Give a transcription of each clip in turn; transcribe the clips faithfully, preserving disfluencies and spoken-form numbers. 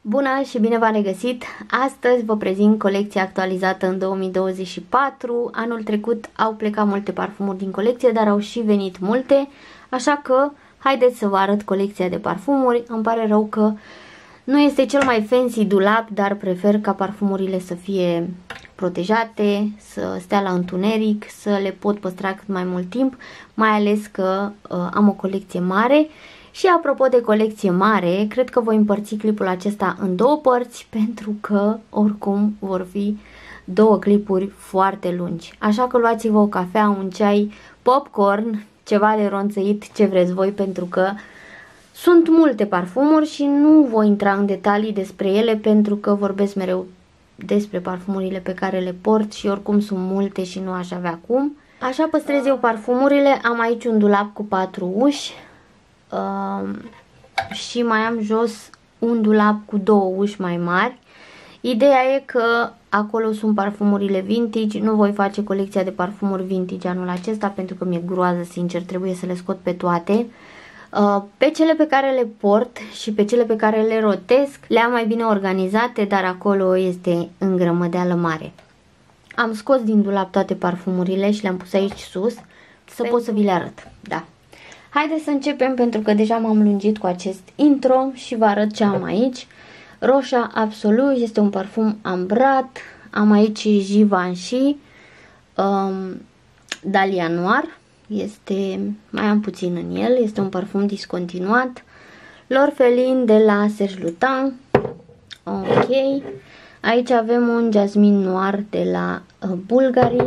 Bună și bine v-am regăsit! Astăzi vă prezint colecția actualizată în două mii douăzeci și patru. Anul trecut au plecat multe parfumuri din colecție, dar au și venit multe, așa că haideți să vă arăt colecția de parfumuri. Îmi pare rău că nu este cel mai fancy dulap, dar prefer ca parfumurile să fie protejate, să stea la întuneric, să le pot păstra cât mai mult timp, mai ales că uh, am o colecție mare. Și apropo de colecție mare, cred că voi împărți clipul acesta în două părți, pentru că oricum vor fi două clipuri foarte lungi. Așa că luați-vă o cafea, un ceai, popcorn, ceva de ronțăit, ce vreți voi, pentru că sunt multe parfumuri și nu voi intra în detalii despre ele, pentru că vorbesc mereu despre parfumurile pe care le port și oricum sunt multe și nu aș avea cum. Așa păstrez eu parfumurile. Am aici un dulap cu patru uși. Uh, și mai am jos un dulap cu două uși mai mari. Ideea e că acolo sunt parfumurile vintage. Nu voi face colecția de parfumuri vintage anul acesta, pentru că mi-e groază, sincer, trebuie să le scot pe toate. uh, Pe cele pe care le port și pe cele pe care le rotesc le-am mai bine organizate, dar acolo este îngrămădeală mare. Am scos din dulap toate parfumurile și le-am pus aici sus, să pot să vi le arăt. Da. Haideți să începem, pentru că deja m-am lungit cu acest intro și vă arăt ce am aici. Roșa Absolut este un parfum ambrat. Am aici Givenchy um, Dahlia Noir. Este, mai am puțin în el, este un parfum discontinuat. L'Orpheline de la Serge Lutens. Ok. Aici avem un Jasmine Noir de la uh, Bulgari.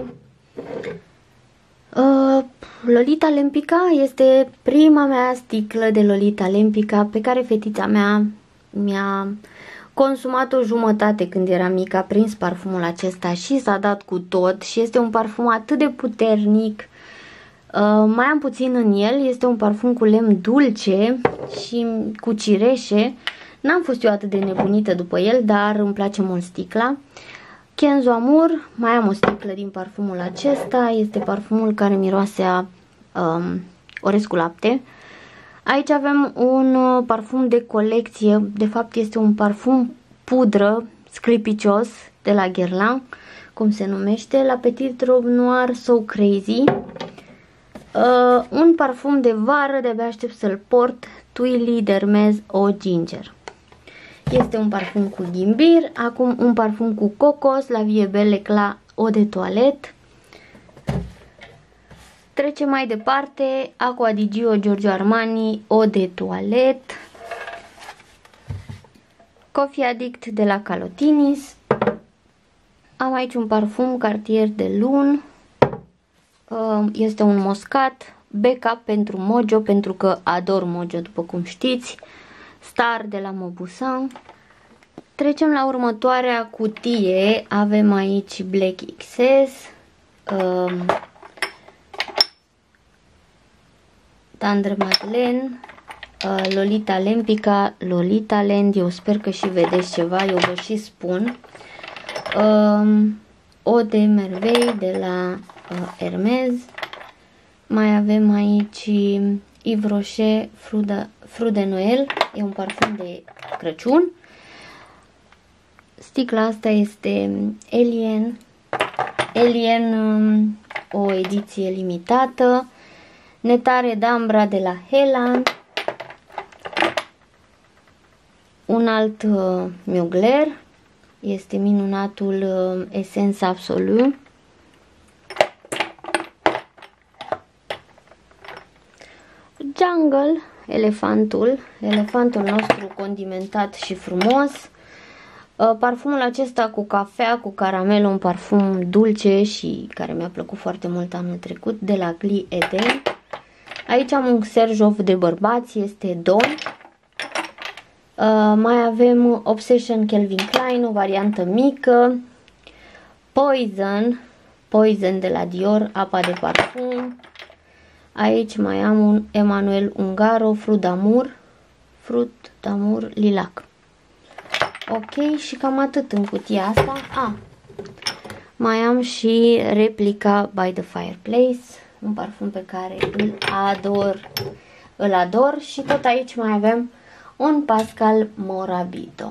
Uh, Lolita Lempica este prima mea sticlă de Lolita Lempica, pe care fetița mea mi-a consumat o jumătate când era mică. A prins parfumul acesta și s-a dat cu tot și este un parfum atât de puternic. Uh, mai am puțin în el, este un parfum cu lemn dulce și cu cireșe. N-am fost eu atât de nebunită după el, dar îmi place mult sticla. Kenzo Amour, mai am o sticlă din parfumul acesta, este parfumul care miroase a um, orez cu lapte. Aici avem un uh, parfum de colecție, de fapt este un parfum pudră sclipicios de la Guerlain, cum se numește, la Petit Robe Noir So Crazy. Uh, un parfum de vară, de-abia aștept să-l port, Twilly d'Hermès Eau Ginger. Este un parfum cu ghimbir. Acum un parfum cu cocos, la Vie Belle Eclat Eau de Toilette. Trecem mai departe, Acqua di Gio Giorgio Armani Eau de Toilette. Coffee Addict de la Calotinis. Am aici un parfum Cartier de Lune. Este un moscat. Backup pentru Mojo, pentru că ador Mojo, după cum știți. Star de la Mauboussin. Trecem la următoarea cutie. Avem aici Black X S, um, Tendre Madeleine, uh, Lolita Lempica, Lolita Land. Eu sper că și vedeți ceva, eu vă și spun. um, Eau de Merveille de la uh, Hermes. Mai avem aici Yves Rocher Fruit de Noël, e un parfum de Crăciun. Sticla asta este Alien, Alien, o ediție limitată. Netare d'Ambra de la Hela. Un alt uh, Mugler, este minunatul uh, Essence Absolut. Jungle, elefantul, elefantul nostru condimentat și frumos. Parfumul acesta cu cafea, cu caramel, un parfum dulce și care mi-a plăcut foarte mult anul trecut, de la Gli Eden. Aici am un Xerjoff de bărbați, este Don. Mai avem Obsession Calvin Klein, o variantă mică. Poison, Poison de la Dior, apa de parfum. Aici mai am un Emmanuel Ungaro, Fruit d'Amour, Fruit d'Amour Lilac. Ok, și cam atât în cutia asta. Ah, mai am și Replica by the Fireplace, un parfum pe care îl ador, îl ador. Și tot aici mai avem un Pascal Morabito.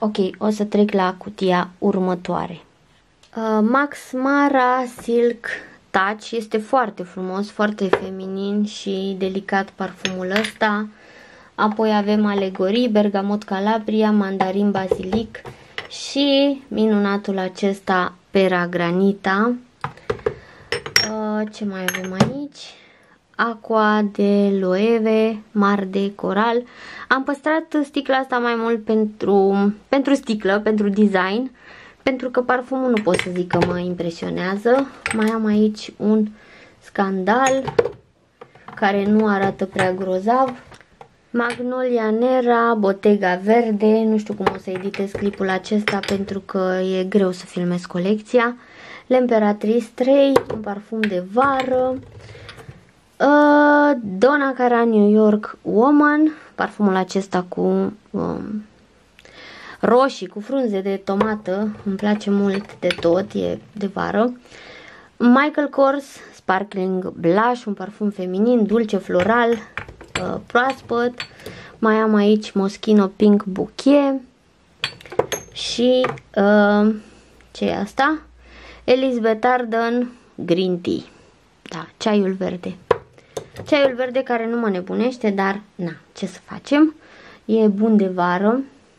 Ok, o să trec la cutia următoare. Uh, Max Mara Silk Touch, este foarte frumos, foarte feminin și delicat parfumul ăsta. Apoi avem Alegorii, Bergamot Calabria, Mandarin Bazilic și minunatul acesta Pera Granita. Uh, ce mai avem aici? Aqua de Loewe, Mar de Coral. Am păstrat sticla asta mai mult pentru, pentru sticlă, pentru design, pentru că parfumul nu pot să zic că mă impresionează. Mai am aici un Scandal, care nu arată prea grozav. Magnolia Nera, Bottega Verde, nu știu cum o să editez clipul acesta pentru că e greu să filmez colecția. L'Emperatrice trei, un parfum de vară. Uh, Donna Karan New York Woman, parfumul acesta cu um, roșii, cu frunze de tomată, îmi place mult de tot, e de vară. Michael Kors Sparkling Blush, un parfum feminin, dulce, floral, uh, proaspăt. Mai am aici Moschino Pink Bouquet și uh, ce e asta? Elizabeth Arden Green Tea, da, ceaiul verde. Ceaiul verde care nu mă nebunește, dar na, ce să facem, e bun de vară.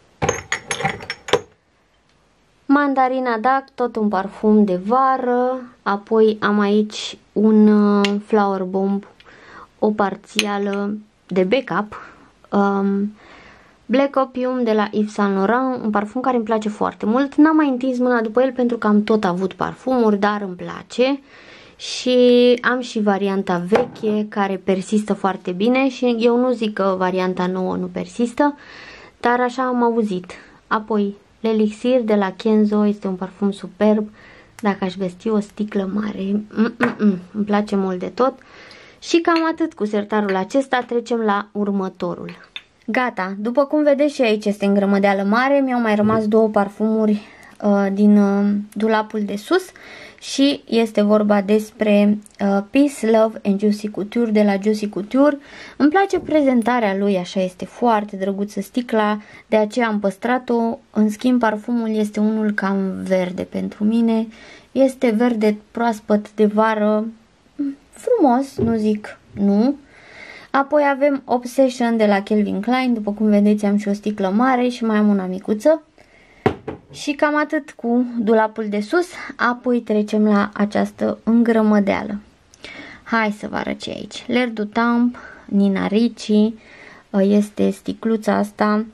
Mandarina Duck, tot un parfum de vară. Apoi am aici un uh, Flower Bomb, o parțială de backup. Um, Black Opium de la Yves Saint Laurent, un parfum care îmi place foarte mult. N-am mai întins mâna după el pentru că am tot avut parfumuri, dar îmi place. Și am și varianta veche care persistă foarte bine și eu nu zic că varianta nouă nu persistă, dar așa am auzit. Apoi L'Elixir de la Kenzo, este un parfum superb. Dacă aș vesti o sticlă mare, mm -mm -mm, îmi place mult de tot. Și cam atât cu sertarul acesta, trecem la următorul. Gata, după cum vedeți și aici este în grămădeală mare, mi-au mai rămas două parfumuri uh, din uh, dulapul de sus. Și este vorba despre uh, Peace, Love and Juicy Couture de la Juicy Couture. Îmi place prezentarea lui, așa este foarte drăguță sticla, de aceea am păstrat-o. În schimb, parfumul este unul cam verde pentru mine. Este verde proaspăt de vară, frumos, nu zic nu. Apoi avem Obsession de la Calvin Klein, după cum vedeți am și o sticlă mare și mai am una micuță. Și cam atât cu dulapul de sus, apoi trecem la această îngrămădeală. Hai să vă arăt ce e aici. L'air du Temps, Nina Ricci, este sticluța asta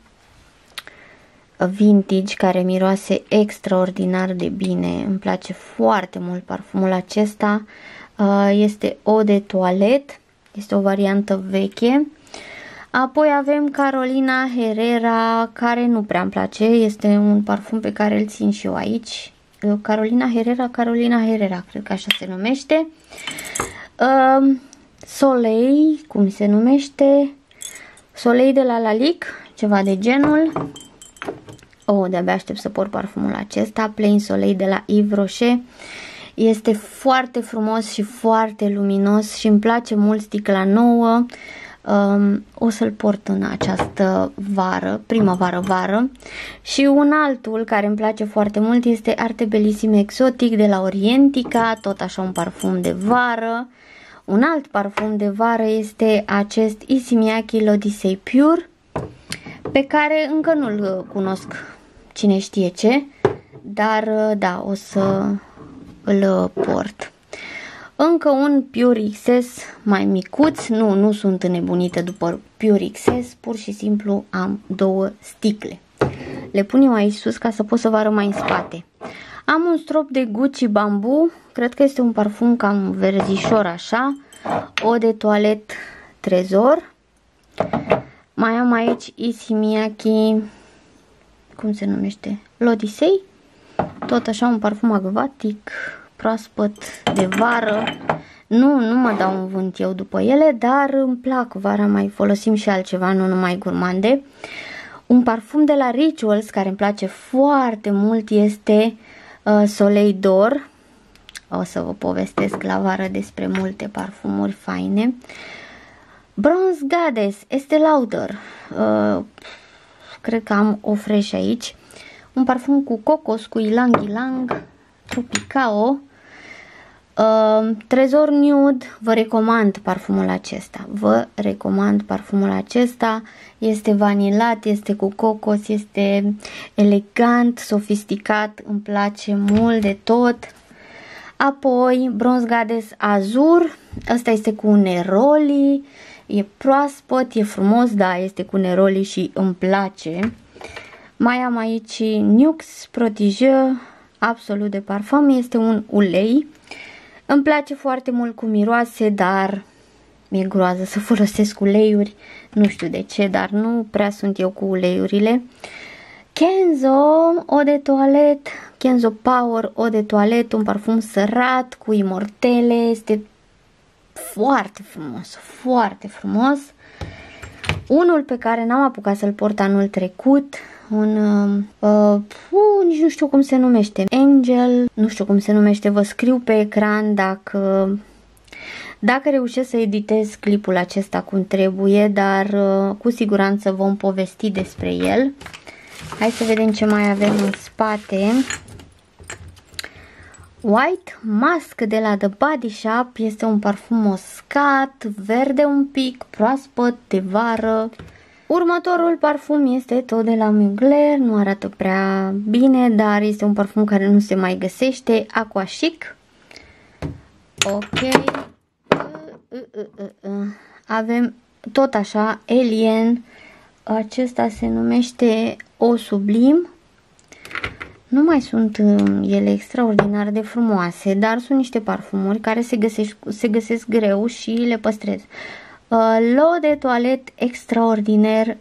vintage care miroase extraordinar de bine. Îmi place foarte mult parfumul acesta. Este Eau de Toilette, este o variantă veche. Apoi avem Carolina Herrera, care nu prea îmi place, este un parfum pe care îl țin și eu aici. Carolina Herrera, Carolina Herrera, cred că așa se numește. Uh, Soleil, cum se numește? Soleil de la Lalique, ceva de genul. Oh, de-abia aștept să port parfumul acesta, Plain Soleil de la Yves Rocher. Este foarte frumos și foarte luminos și îmi place mult sticla nouă. Um, o să-l port în această vară, primăvară-vară. Și un altul care îmi place foarte mult este Arte Bellissime Exotic de la Orientica, tot așa un parfum de vară. Un alt parfum de vară este acest Issey Miyake L'Odyssée Pure, pe care încă nu-l cunosc cine știe ce, dar da, o să îl port. Încă un Pure X S mai micuț, nu, nu sunt înnebunită după Pure X S, pur și simplu am două sticle. Le pun eu aici sus ca să pot să vă arăt mai în spate. Am un strop de Gucci Bamboo, cred că este un parfum cam verzișor așa, Eau de Toilette Trezor. Mai am aici Issey Miyake, cum se numește? L'Odyssée, tot așa un parfum acvatic, proaspăt de vară. Nu, nu mă dau un vânt eu după ele, dar îmi plac vara, mai folosim și altceva, nu numai gurmande. Un parfum de la Rituals care îmi place foarte mult este uh, Soleil d'Or. O să vă povestesc la vară despre multe parfumuri faine. Bronze Goddess, Estée Lauder. Uh, cred că am o fresh aici. un parfum cu cocos, cu ylang ylang, Tropicao. Uh, Trezor Nude, vă recomand parfumul acesta, vă recomand parfumul acesta, este vanilat, este cu cocos, este elegant, sofisticat, îmi place mult de tot. Apoi Bronze Goddess Azur, ăsta este cu neroli, e proaspăt, e frumos, da, este cu neroli și îmi place. Mai am aici Nuxe Protégé, absolut de parfum, este un ulei. Îmi place foarte mult cum miroase, dar mi-e groază să folosesc uleiuri. Nu știu de ce, dar nu prea sunt eu cu uleiurile. Kenzo Eau de Toilette, Kenzo Power Eau de Toilette, un parfum sărat cu imortele. Este foarte frumos, foarte frumos. Unul pe care n-am apucat să-l port anul trecut, un, uh, uh, nici nu știu cum se numește, Angel, nu știu cum se numește, vă scriu pe ecran dacă, dacă reușesc să editez clipul acesta cum trebuie, dar uh, cu siguranță vom povesti despre el. Hai să vedem ce mai avem în spate. White Mask de la The Body Shop, este un parfum uscat, verde un pic, proaspăt, de vară. Următorul parfum este tot de la Mugler, nu arată prea bine, dar este un parfum care nu se mai găsește, Aqua Chic. Ok. Uh, uh, uh, uh, uh. Avem tot așa, Alien, acesta se numește O Sublim. Nu mai sunt uh, ele extraordinar de frumoase, dar sunt niște parfumuri care se găsesc, se găsesc greu și le păstrez. Uh, L'Eau de Toilette extraordinar,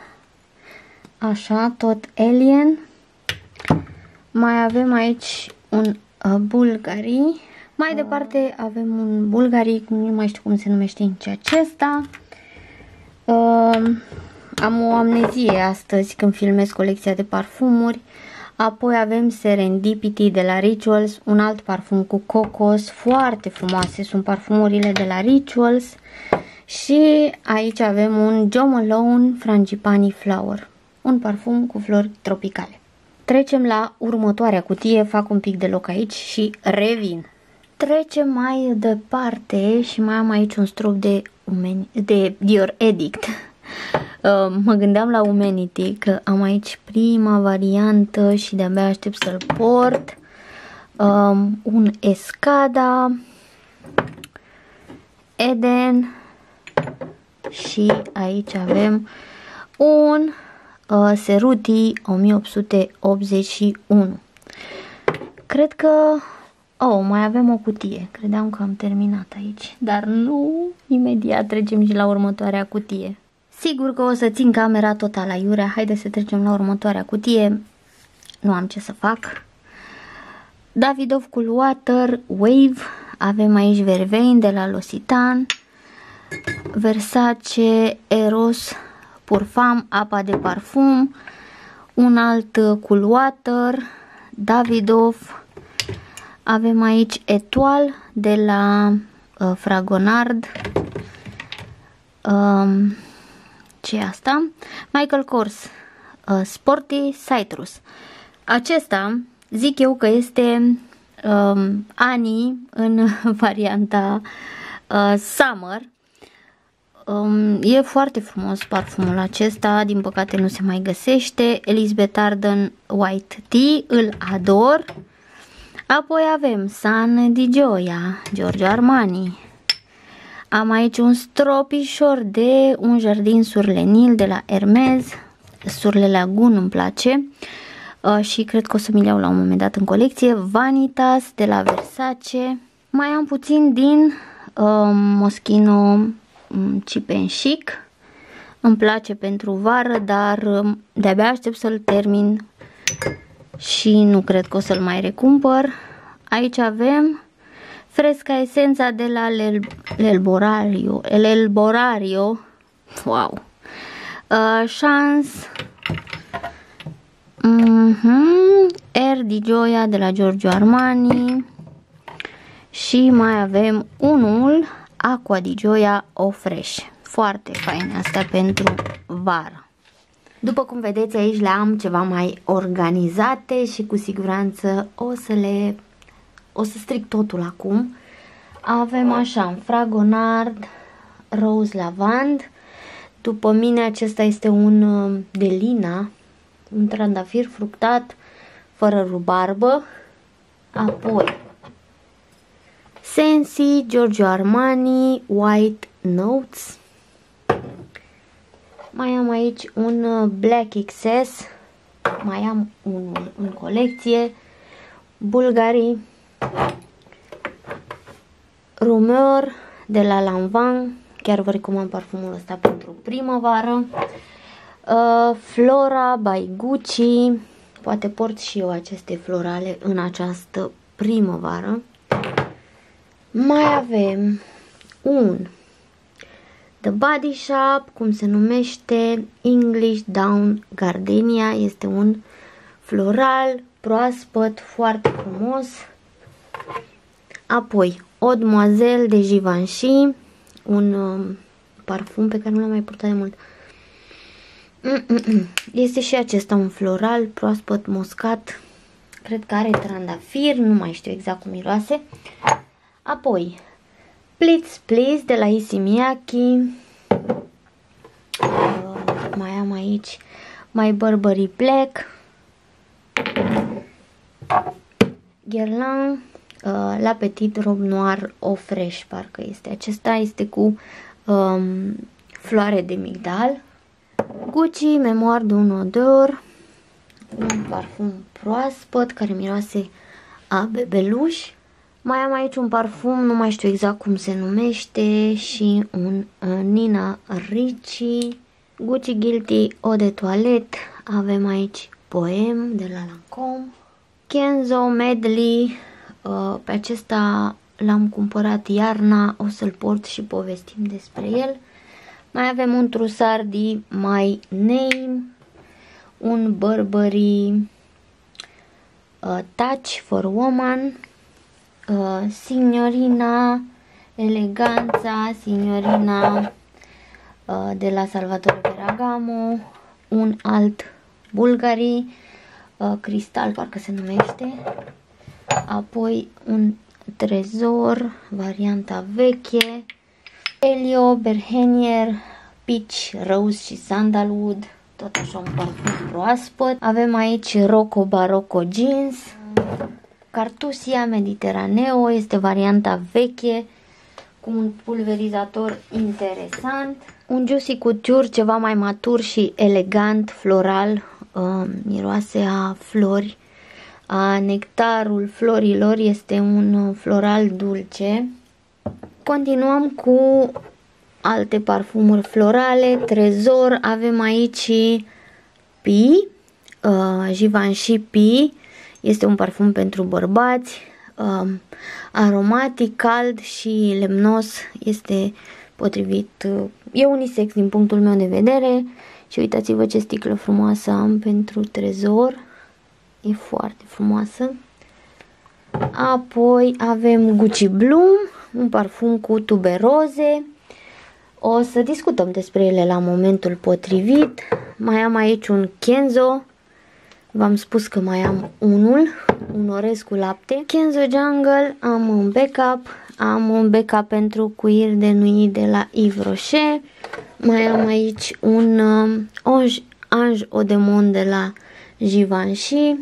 așa, tot Alien. Mai avem aici un uh, Bulgari. Mai departe avem un Bulgari, nu mai știu cum se numește nici acesta. Uh, am o amnezie astăzi când filmez colecția de parfumuri. Apoi avem Serendipity de la Rituals, un alt parfum cu cocos, foarte frumoase sunt parfumurile de la Rituals. Și aici avem un Jo Malone Frangipani Flower, un parfum cu flori tropicale. Trecem la următoarea cutie, fac un pic de loc aici și revin. Trecem mai departe și mai am aici un strop de, de Dior Edict. Uh, mă gândeam la Humanity, că am aici prima variantă și de-abia aștept să-l port. Uh, un Escada, Eden și aici avem un uh, Ceruti o mie opt sute optzeci și unu. Cred că... Oh, mai avem o cutie. Credeam că am terminat aici, dar nu, imediat trecem și la următoarea cutie. Sigur că o să țin camera total aiurea. Haideți să trecem la următoarea cutie. Nu am ce să fac. Davidoff Cool Water Wave. Avem aici Vervein de la L'Occitane, Versace Eros Parfum, apa de parfum, un alt Cool Water, Davidoff. Avem aici Etoile de la uh, Fragonard. Um, ce e asta? Michael Kors uh, Sporty Citrus. Acesta zic eu că este um, Ani în varianta uh, Summer. Um, e foarte frumos parfumul acesta, din păcate nu se mai găsește. Elizabeth Arden White Tea, îl ador. Apoi avem San di Gioia, Giorgio Armani. Am aici un stropișor de un Jardin sur le Nil de la Hermes, Sur le Lagoon îmi place uh, și cred că o să mi-l iau la un moment dat în colecție. Vanitas de la Versace. Mai am puțin din uh, Moschino um, Cheap and Chic. Îmi place pentru vară, dar um, de-abia aștept să-l termin și nu cred că o să-l mai recumpăr. Aici avem Fresca Esența de la L'Elborario, L'Elborario, wow, uh, Chance, uh-huh. Air di Gioia de la Giorgio Armani și mai avem unul Aqua di Gioia O Fresh, foarte fain astea pentru vară. După cum vedeți aici le am ceva mai organizate și cu siguranță o să le o să stric totul acum. Avem așa, Fragonard, Rose Lavand. După mine acesta este un de lina, un trandafir fructat fără rubarbă. Apoi Sensi, Giorgio Armani, White Notes. Mai am aici un Black X S, mai am unul în colecție, Bulgari, Rumeur de la Lanvin, chiar vă recomand parfumul ăsta pentru primăvară, uh, Flora by Gucci, poate port și eu aceste florale în această primăvară. Mai avem un The Body Shop, cum se numește, English Down Gardenia, este un floral proaspăt, foarte frumos. Apoi Eau Demoiselle de Givenchy, un um, parfum pe care nu l-am mai purtat de mult. Mm -mm -mm. Este și acesta un floral proaspăt muscat, cred că are trandafir, nu mai știu exact cum miroase. Apoi Please Please de la Issey Miyake. Uh, mai am aici My Burberry Black, Guerlain, uh, La Petit Robe Noir Eau Fresh, parcă este. Acesta este cu um, floare de migdal. Gucci Memoire d'un odeur, un parfum proaspăt care miroase a bebeluș. Mai am aici un parfum, nu mai știu exact cum se numește, și un uh, Nina Ricci, Gucci Guilty Eau de Toilette. Avem aici Poem de la Lancôme, Kenzo Medley, uh, pe acesta l-am cumpărat iarna, o să-l port și povestim despre el. Mai avem un Trussardi My Name, un Burberry uh, Touch for Woman, uh, Signorina Eleganza, Signorina uh, de la Salvatore Ferragamo, un alt Bulgari, uh, Cristal parcă se numește, apoi un Trezor, varianta veche, Elio Berhenier, Peach, Rose și Sandalwood, tot așa un parfum proaspăt. Avem aici Rocco Barocco Jeans, Cartusia Mediteraneo, este varianta veche cu un pulverizator interesant. Un Juicy Couture ceva mai matur și elegant, floral, uh, miroase a flori, a nectarul florilor, este un floral dulce. Continuăm cu alte parfumuri florale, Trezor, avem aici Pi, uh, Givenchy Pi, este un parfum pentru bărbați, uh, aromatic, cald și lemnos, este potrivit, uh, e unisex din punctul meu de vedere. Și uitați-vă ce sticlă frumoasă am pentru Trezor, e foarte frumoasă. Apoi avem Gucci Bloom, un parfum cu tuberoze. O să discutăm despre ele la momentul potrivit. Mai am aici un Kenzo. V-am spus că mai am unul, un orez cu lapte. Kenzo Jungle, am un backup. Am un backup pentru cuir de nuit de la Yves Rocher. Mai am aici un uh, Ange, Ange Eau de Monde de la Givenchy.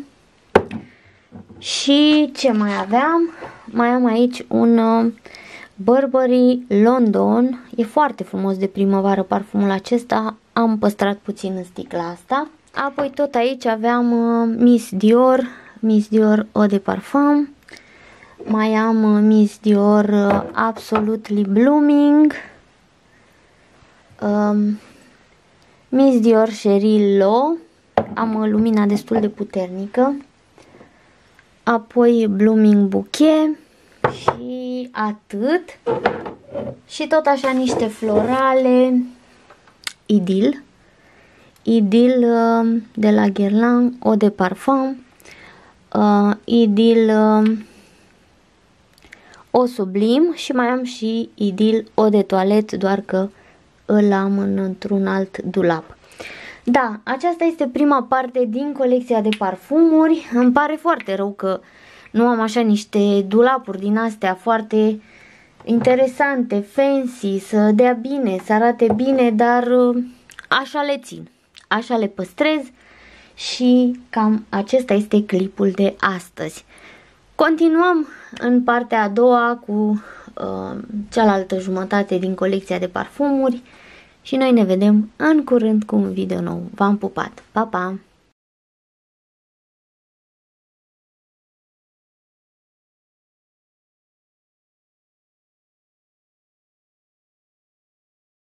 Și ce mai aveam? Mai am aici un uh, Burberry London. E foarte frumos de primăvară parfumul acesta. Am păstrat puțin în sticla asta. Apoi tot aici aveam uh, Miss Dior, Miss Dior Eau de Parfum. Mai am uh, Miss Dior uh, Absolutely Blooming. Um, Miss Dior Cheryl Low. Am uh, lumina destul de puternică. Apoi Blooming Bouquet. Și atât. Și tot așa niște florale. Idil. Idil uh, de la Guerlain Eau de Parfum. Uh, Idil uh, Eau Sublim. Și mai am și Idil Eau de Toilette, doar că îl am în, într-un alt dulap. Da, aceasta este prima parte din colecția de parfumuri. Îmi pare foarte rău că nu am așa niște dulapuri din astea foarte interesante, fancy, să dea bine, să arate bine, dar așa le țin, așa le păstrez și cam acesta este clipul de astăzi. Continuăm în partea a doua cu uh, cealaltă jumătate din colecția de parfumuri și noi ne vedem în curând cu un video nou. V-am pupat! Pa, pa!